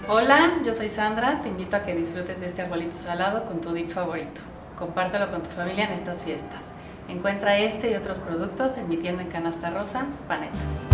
Hola, yo soy Sandra, te invito a que disfrutes de este arbolito salado con tu dip favorito. Compártelo con tu familia en estas fiestas. Encuentra este y otros productos en mi tienda en Canasta Rosa, Panetta.